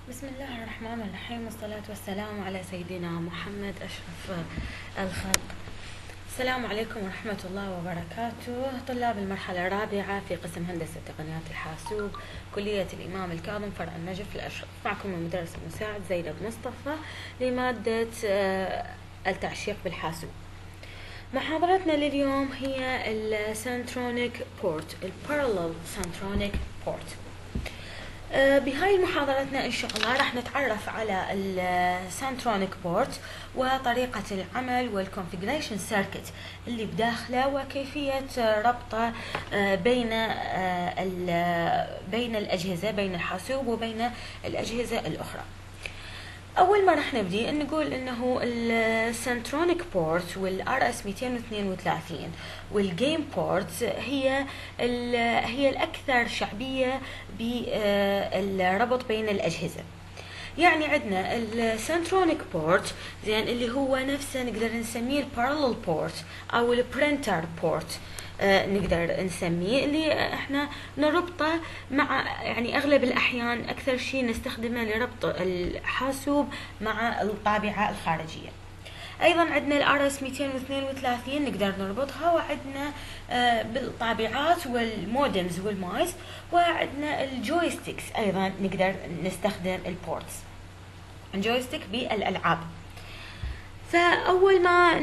بسم الله الرحمن الرحيم، والصلاة والسلام على سيدنا محمد أشرف الخلق. السلام عليكم ورحمة الله وبركاته. طلاب المرحلة الرابعة في قسم هندسة تقنيات الحاسوب، كلية الإمام الكاظم، فرع النجف الأشرف. معكم المدرس المساعد زينب مصطفى لمادة التعشيق بالحاسوب. محاضرتنا لليوم هي السنترونيك بورت، البارالل سنترونيك بورت. بهاي محاضرتنا إن شاء الله راح نتعرف على السنترونيك بورت وطريقة العمل والكونفيجريشن سيركت اللي بداخله، وكيفية ربطه بين الأجهزة، بين الحاسوب وبين الأجهزة الأخرى. أول ما راح نبدي نقول إنه السنترونيك بورت والRS 232 والجيم بورت هي الأكثر شعبية بالربط بين الأجهزة. يعني عندنا السنترونيك بورت زين اللي هو نفسه نقدر نسميه البارالل بورت أو البرينتر بورت، نقدر نسميه، اللي احنا نربطه مع، يعني اغلب الاحيان اكثر شيء نستخدمه لربط الحاسوب مع الطابعة الخارجية. ايضا عندنا الRS 232 نقدر نربطها، وعندنا بالطابعات والمودمز والمايس، وعندنا الجويستيكس ايضا نقدر نستخدم البورتس، الجويستيك بالالعاب. فأول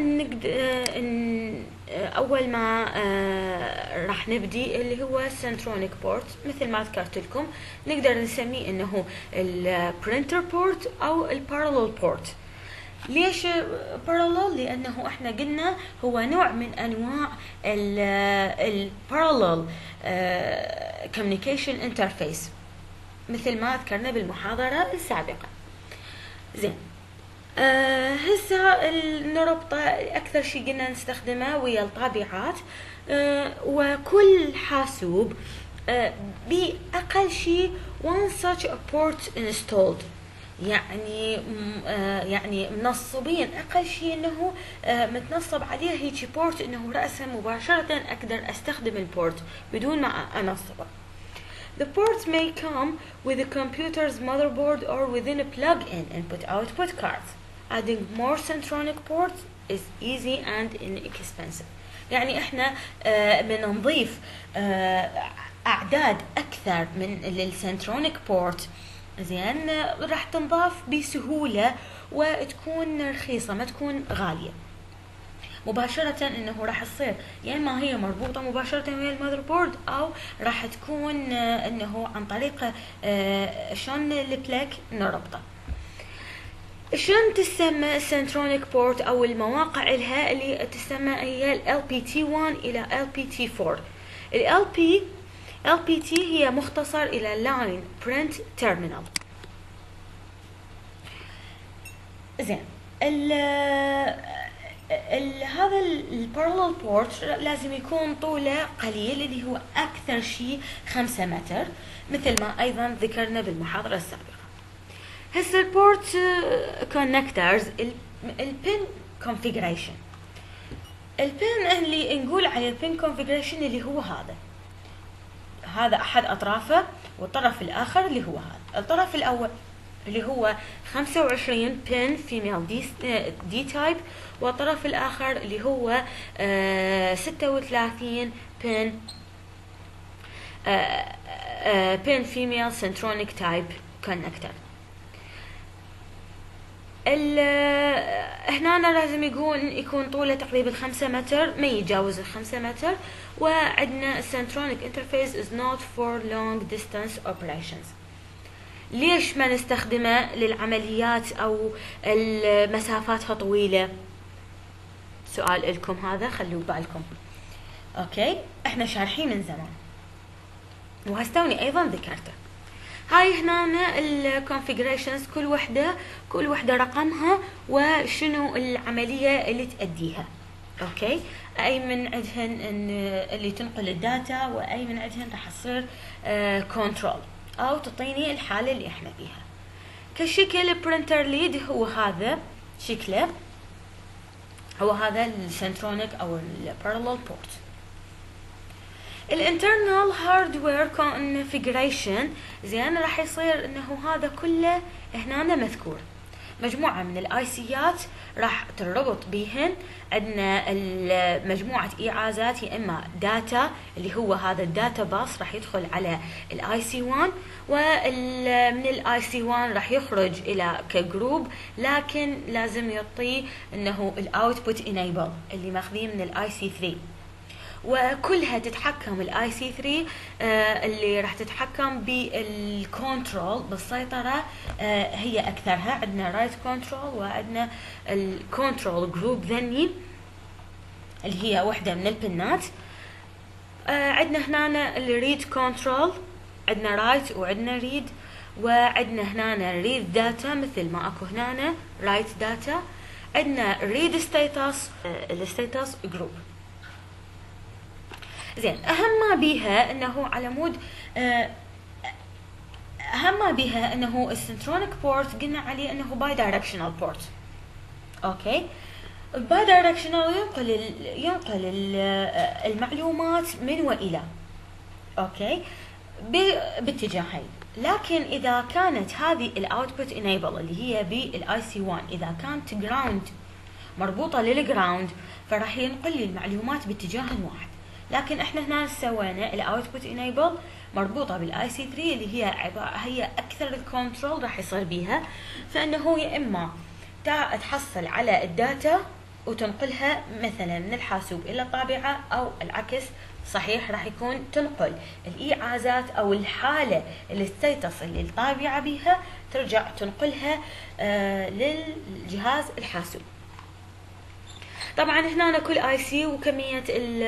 ما راح نبدي اللي هو السنترونيك بورت، مثل ما ذكرت لكم نقدر نسميه انه البرينتر بورت او البارالل بورت. ليش بارالل؟ لانه احنا قلنا هو نوع من انواع البارالل كوميونيكيشن انترفيس، مثل ما ذكرنا بالمحاضرة السابقة. زين، هسه نربطه اكثر شيء قلنا نستخدمه ويا الطابعات، وكل حاسوب باقل شيء one such a port installed، يعني منصبين اقل شيء انه متنصب عليه هيك بورت، انه رأسا مباشرة اقدر استخدم البورت بدون ما انصبه. The port may come with the computer's motherboard or within a plug-in input-output card. Adding more centronic ports is easy and inexpensive. يعني احنا بنضيف اعداد اكثر من السنترونيك بورت، زين، راح تنضاف بسهولة وتكون رخيصة، ما تكون غالية مباشرة. انه راح تصير يا اما هي مربوطة مباشرة ويا المذر بورد، او راح تكون انه عن طريق شلون البلاك نربطه. شلون تسمى السنترونيك بورت او المواقع لها اللي تسمى هي ال LPT1 الى LPT4. ال LPT هي مختصر الى Line Print Terminal. زين، هذا البارالل بورت لازم يكون طوله قليل، اللي هو اكثر شيء 5 متر، مثل ما ايضا ذكرنا بالمحاضرة السابقة. هسه البورت كونكترز، البين كونفيجريشن. البين اللي نقول عليه البين كونفيجريشن اللي هو هذا احد اطرافه، والطرف الاخر اللي هو هذا. الطرف الاول اللي هو 25 بين فيميل دي تايب، والطرف الاخر اللي هو 36 بين فيميل سنترونيك تايب كونكتر. هنا لازم يكون طوله تقريبا 5 متر، ما يتجاوز 5 متر. وعندنا السنترونيك انترفيس is not for long distance operations. ليش ما نستخدمه للعمليات او المسافات طويلة؟ سؤال لكم هذا، خلوا بالكم. اوكي، احنا شارحين من زمان وهستوني ايضا ذكرته. هاي هنا الكونفيجريشنز، كل وحده رقمها وشنو العمليه اللي تأديها. اوكي، اي من عندهن اللي تنقل الداتا، واي من عندهن راح تصير كنترول او تعطيني الحاله اللي احنا فيها. كشكل برينتر ليد هو هذا شكله، هو هذا السنترونيك او البارالل بورت. الانترنال هاردوير كونفيجريشن زين راح يصير انه هذا كله هنا مذكور. مجموعة من الاي سيات راح تربط بيهن. عندنا مجموعة ايعازات، يا اما داتا اللي هو هذا الداتا باص راح يدخل على الاي سي 1، ومن الاي سي 1 راح يخرج الى كجروب، لكن لازم يعطيه انه الاوتبوت انيبل اللي ماخذيه من الاي سي 3، وكلها تتحكم الاي سي 3 اللي راح تتحكم بالكنترول بالسيطره. هي اكثرها عندنا رايت كنترول، وعندنا الكنترول جروب ذني اللي هي وحده من البنات. عندنا هنا الريد كنترول، عندنا رايت وعندنا ريد، وعندنا هنا ريد داتا مثل ما اكو هنا رايت داتا. عندنا ريد ستاتس، الستاتس جروب. زين، اهم ما بيها انه على مود اهم ما بيها انه السنترونيك بورت قلنا عليه انه باي دايركشنال بورت. اوكي، باي دايركشنال ينقل المعلومات من والى. اوكي، باتجاهين. لكن اذا كانت هذه الاوتبوت انيبل اللي هي بالاي سي 1 اذا كانت جراوند مربوطه للجراوند، فراح ينقل لي المعلومات باتجاه واحد. لكن احنا هنا سوينا الاوتبوت انيبل مربوطه بالاي سي 3 اللي هي اكثر الكنترول راح يصير بيها، فانه يا اما تحصل على الداتا وتنقلها مثلا من الحاسوب الى الطابعه، او العكس صحيح راح يكون تنقل الايعازات او الحاله الستيتس اللي الطابعه بيها ترجع تنقلها للجهاز الحاسوب. طبعا هنا كل اي سي وكميه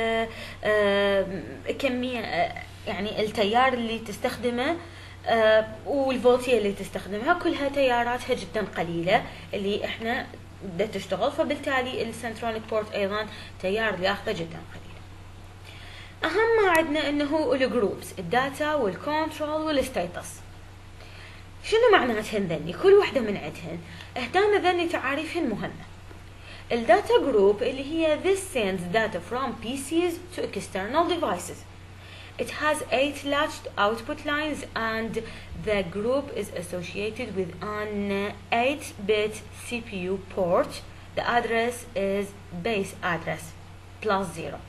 كميه يعني التيار اللي تستخدمه والفولتيه اللي تستخدمها كلها تياراتها جدا قليله اللي احنا بدها تشتغل، فبالتالي السنترونيك بورت ايضا تيار اللي ياخذه جدا قليل. اهم ما عندنا انه الجروبس، الداتا والكنترول والستاتس. شنو معناتهن ذني؟ كل وحده من عندهن اهدانا ذني تعاريفهن مهمه. الداتا جروب اللي هي this sends data from PCs to external devices. It has 8 latched output lines and the group is associated with an 8-bit CPU port. The address is base address +0.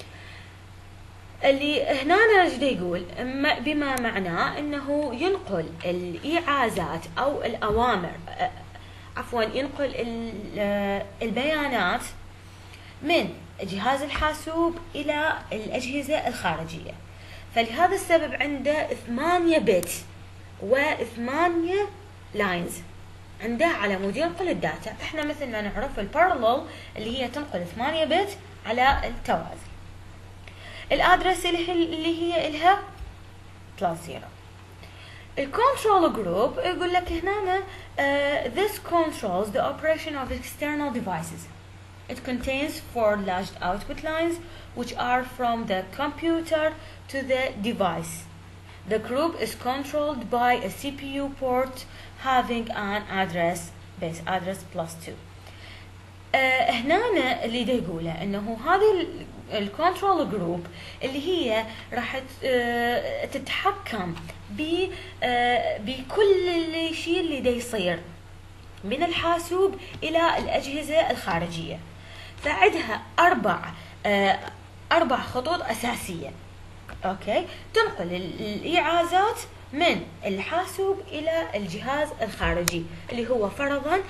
اللي هنا ايش يقول؟ بما معناه انه ينقل الايعازات او الاوامر، عفوا ينقل البيانات من جهاز الحاسوب الى الاجهزه الخارجيه. فلهذا السبب عنده 8 بت و8 لاينز عنده على مود ينقل الداتا. احنا مثل ما نعرف البارلل اللي هي تنقل 8 بت على التوازي. الادرس اللي هي الها +0. الكنترول جروب يقول لك هنا this controls the operation of external devices. It contains 4 latched output lines which are from the computer to the device. The group is controlled by a CPU port having an address base address +2. هنا اللي دا يقوله انه هذه الكنترول جروب اللي هي راح تتحكم بكل شيء اللي دا يصير من الحاسوب الى الاجهزه الخارجيه. فعندها اربع خطوط اساسيه. اوكي، تنقل الايعازات من الحاسوب الى الجهاز الخارجي اللي هو فرضا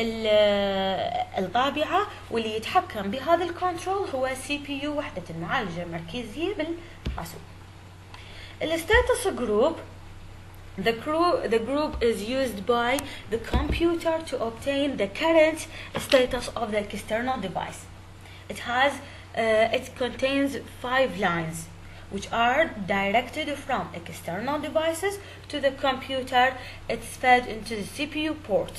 الطابعه، واللي يتحكم بهذا الكنترول هو سي بي يو وحده المعالجه المركزيه بالحاسوب. الستاتس جروب the group is used by the computer to obtain the current status of the external device. It contains 5 lines which are directed from external devices to the computer. It's fed into the CPU port.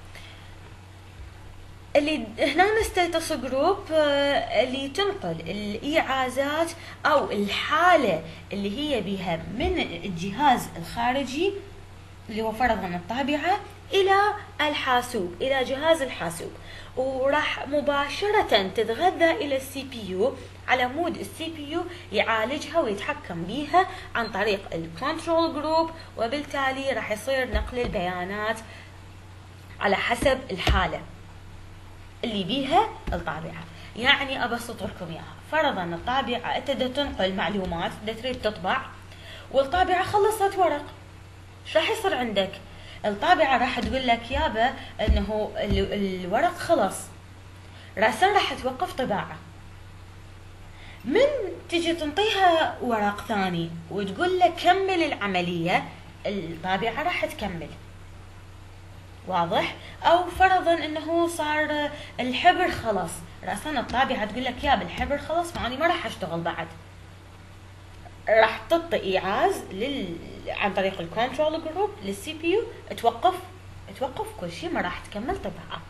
اللي هنا ستاتس جروب اللي تنقل الايعازات او الحاله اللي هي بها من الجهاز الخارجي اللي هو فرضا الطابعة إلى الحاسوب، إلى جهاز الحاسوب، وراح مباشرة تتغذى إلى السي بي يو، على مود السي بي يو يعالجها ويتحكم بيها عن طريق الكنترول جروب، وبالتالي راح يصير نقل البيانات على حسب الحالة اللي بيها الطابعة. يعني أبسط لكم إياها، فرضا الطابعة أنت تنقل معلومات، تريد تطبع، والطابعة خلصت ورق، ايش راح يصير عندك؟ الطابعة راح تقول لك يابا انه الورق خلص، راسا راح توقف طباعة. من تجي تنطيها ورق ثاني وتقول لك كمل العملية، الطابعة راح تكمل. واضح؟ او فرضا انه صار الحبر خلص، راسا الطابعة تقول لك يابا الحبر خلص، فاني ما راح اشتغل بعد، راح تعطي ايعاز عن طريق الكنترول جروب للسي بي يو، توقف كل شيء، ما راح تكمل طباعة.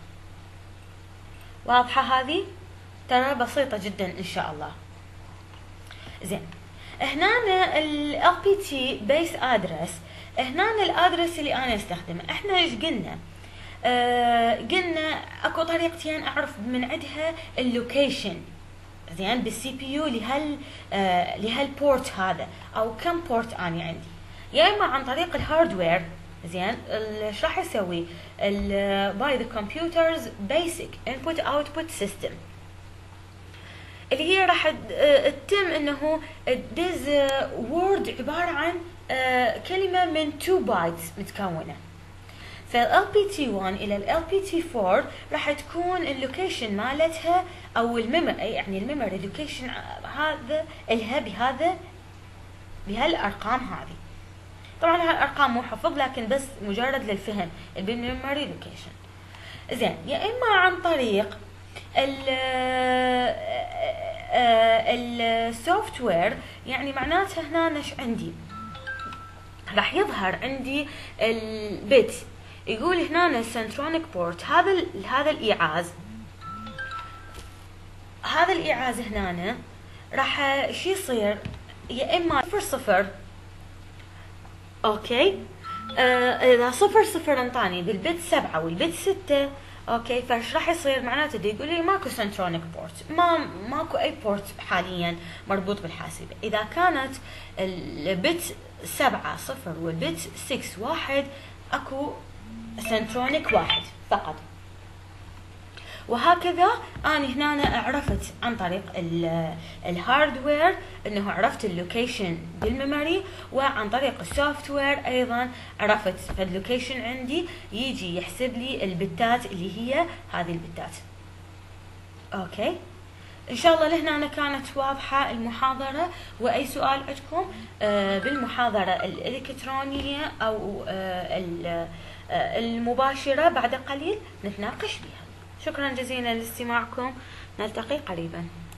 واضحة هذه؟ ترى بسيطة جدا ان شاء الله. زين، هنا ال LPT base address، هنا الادرس اللي انا استخدمه، احنا ايش قلنا؟ قلنا اكو طريقتين اعرف من عندها اللوكيشن، زين، بالسي بي يو لهالبورت هذا، او كم بورت اني عندي، يا اما عن طريق الهاردوير. زين، ايش راح يسوي؟ باي ذا كمبيوترز بيسك انبوت اوتبوت سيستم، اللي هي راح تتم انه دز وورد عباره عن كلمه من 2 بايتس متكونه. فال LPT1 الى ال LPT4 راح تكون اللوكيشن مالتها او الميموري، يعني الميموري لوكيشن هذا الها بهالارقام هذه. طبعا هالارقام مو حفظ، لكن بس مجرد للفهم بالميموري لوكيشن. زين، يا اما عن طريق السوفت وير، يعني معناتها هنا ايش عندي؟ راح يظهر عندي البيت، يقول هنا سنترونيك بورت، هذا الايعاز، هنا راح شو يصير؟ يا اما 00، اوكي، اذا 00 انطاني بالبيت 7 والبيت 6، اوكي، فايش راح يصير؟ معناته يقول لي ماكو سنترونيك بورت، ماكو اي بورت حاليا مربوط بالحاسبه. اذا كانت البيت 7 0 والبيت 6 1، اكو سنترونيك واحد فقط. وهكذا انا هنا عرفت عن طريق الهاردوير انه عرفت اللوكيشن بالميموري، وعن طريق السوفت وير ايضا عرفت فاللوكيشن عندي يجي يحسب لي البتات اللي هي هذه البتات. اوكي، ان شاء الله لهنا كانت واضحة المحاضرة. واي سؤال عندكم بالمحاضرة الالكترونية او المباشرة بعد قليل نتناقش بها. شكرا جزيلا لاستماعكم، نلتقي قريبا.